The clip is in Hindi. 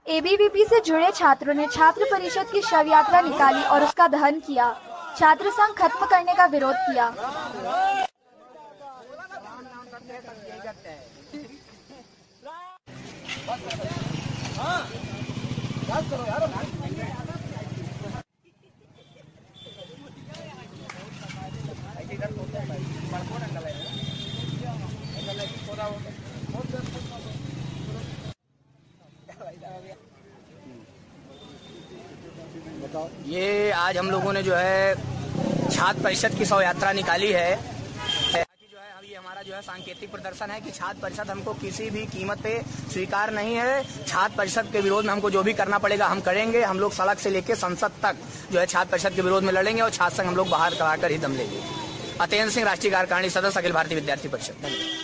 एबीवीपी से जुड़े छात्रों ने छात्र परिषद की शव यात्रा निकाली और उसका दहन किया। छात्र संघ खत्म करने का विरोध किया। ये आज हम लोगों ने जो है छात्र परिषद की शव यात्रा निकाली है। जो है ये हमारा जो है सांकेतिक प्रदर्शन है कि छात्र परिषद हमको किसी भी कीमत पे स्वीकार नहीं है। छात्र परिषद के विरोध में हमको जो भी करना पड़ेगा हम करेंगे। हम लोग सड़क से लेकर संसद तक जो है छात्र परिषद के विरोध में लड़ेंगे और छात्र संघ हम लोग बाहर कराकर ही दम लेंगे। अतेंद्र सिंह, राष्ट्रीय कार्यकारिणी सदस्य, अखिल भारतीय विद्यार्थी परिषद।